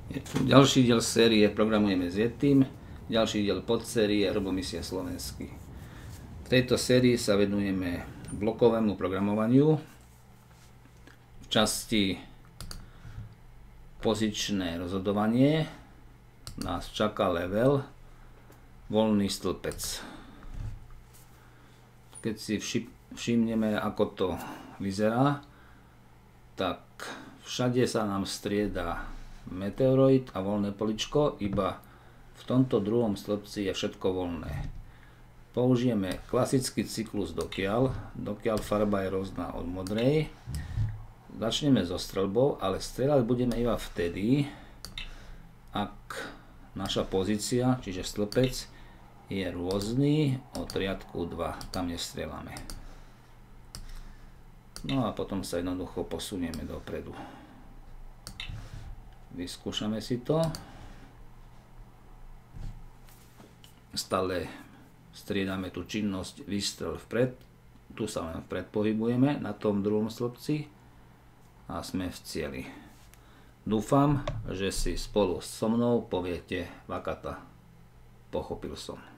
Ďalší diel série Programujeme s Yetim, ďalší diel podsérie Robomisia Slovensky. V tejto sérii sa venujeme blokovému programovaniu. V časti pozičné rozhodovanie nás čaká level voľný stĺpec. Keď si všimneme, ako to vyzerá, tak všade sa nám strieda meteoroid a voľné poličko, iba v tomto druhom stĺpci je všetko voľné. Použijeme klasický cyklus dokiaľ farba je rôzna od modrej. Začneme so streľbou, ale strieľať budeme iba vtedy, ak naša pozícia, čiže stĺpec, je rôzny od riadku 2, tam nestrieľame. No a potom sa jednoducho posunieme dopredu. Vyskúšame si to. Stále striedame tú činnosť výstrel vpred. Tu sa len vpred pohybujeme na tom druhom stĺpci a sme v cieli. Dúfam, že si spolu so mnou poviete, Vakata, pochopil som.